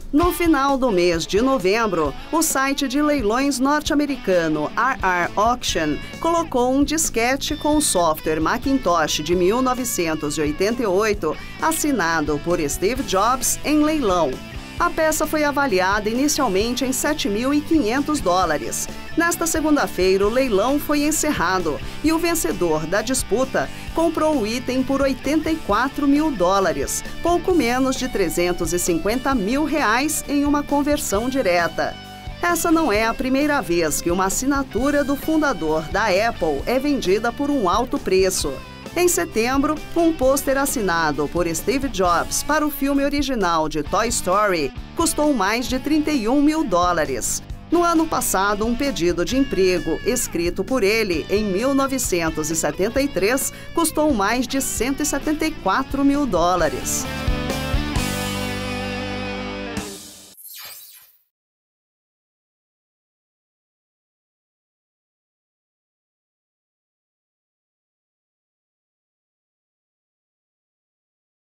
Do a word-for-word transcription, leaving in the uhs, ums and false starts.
No final do mês de novembro, o site de leilões norte-americano R R Auction colocou um disquete com o software Macintosh de mil novecentos e oitenta e oito, assinado por Steve Jobs, em leilão. A peça foi avaliada inicialmente em sete mil e quinhentos dólares. Nesta segunda-feira, o leilão foi encerrado e o vencedor da disputa comprou o item por oitenta e quatro mil dólares, pouco menos de trezentos e cinquenta mil reais em uma conversão direta. Essa não é a primeira vez que uma assinatura do fundador da Apple é vendida por um alto preço. Em setembro, um pôster assinado por Steve Jobs para o filme original de Toy Story custou mais de trinta e um mil dólares. No ano passado, um pedido de emprego escrito por ele em mil novecentos e setenta e três custou mais de cento e setenta e quatro mil dólares.